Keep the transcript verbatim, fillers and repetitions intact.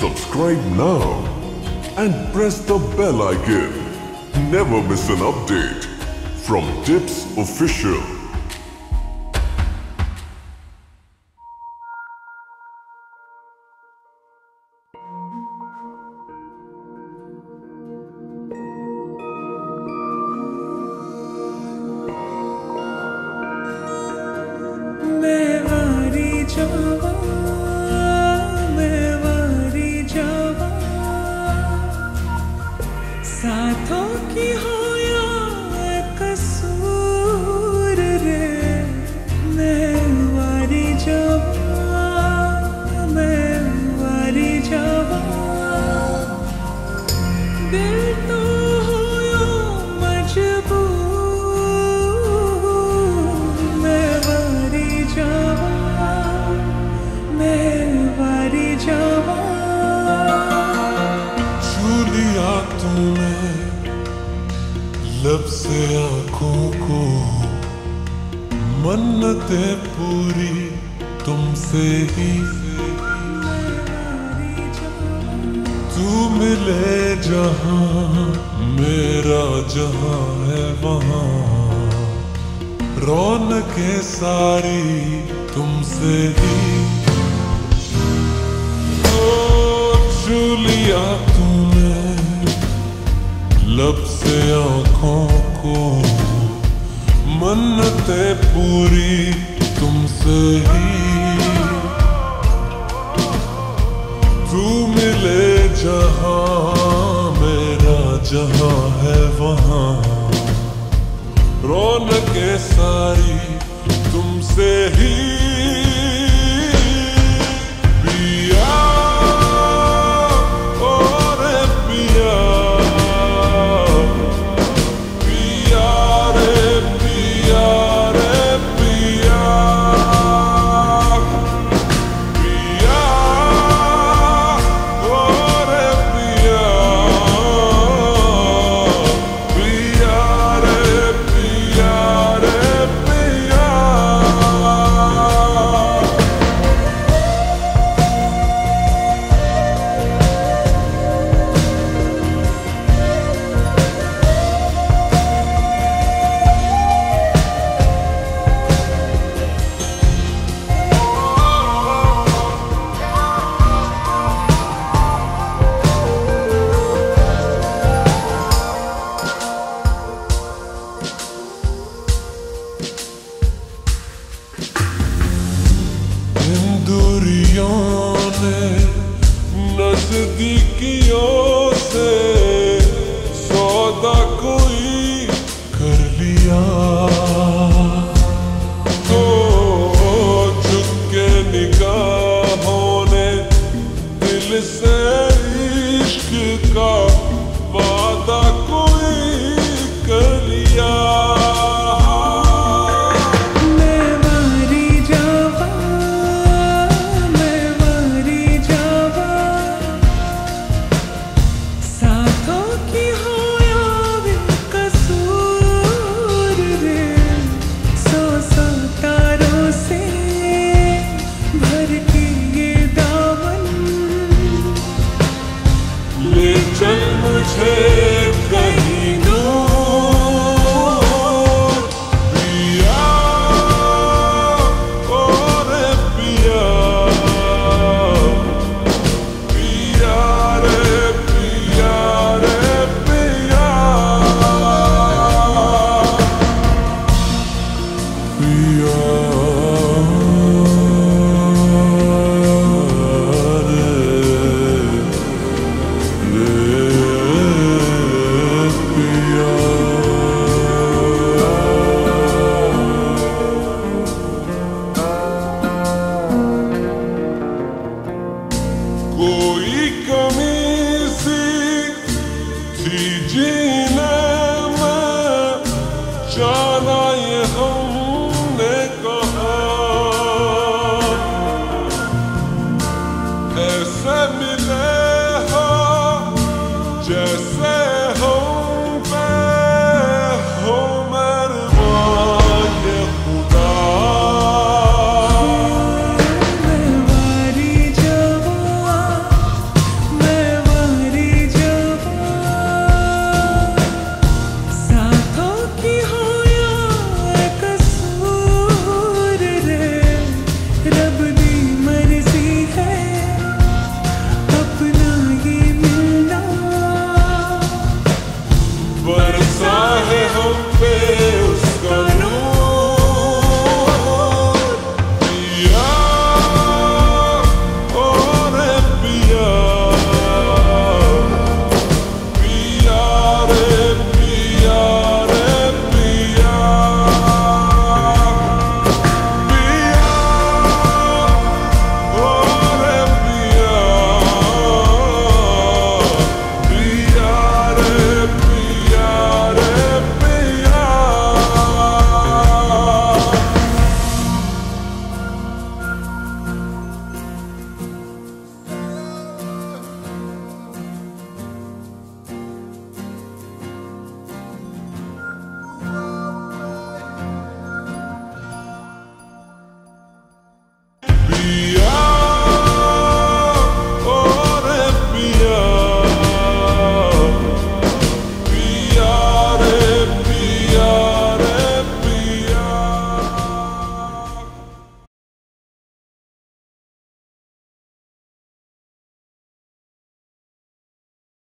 Subscribe now and press the bell icon. Never miss an update from Tips Official. साथों की हो या कसूर रे, मैं वारी जावा, मैं वारी जावा। दिल तो हो या मजबूर, मैं वारी जावा, मैं वारी जावा। छूलिया तूने लब से आंखों को, मन्नतें पूरी तुमसे ही। तू मिले जहां मेरा जहां है वहां, रौनकें सारी तुमसे ही। ओ छूलिया तूने लब से आंखों को, मन्नतें पूरी तुमसे ही। तू मिले जहां मेरा जहां है वहां, रौनकें सारी तुमसे ही। दूरियों ने नजदीकियों से सौदा कोई कर लिया, तो झुक के निगाहों ने दिल से इश्क का वादा कोई कर लिया। चल मुझे कहीं दूर पिया, और पिया, पिया रे पिया रे पिया, पिया। कोई कमी सी थी जीने में, जाना ये हमने कहा, ऐसे में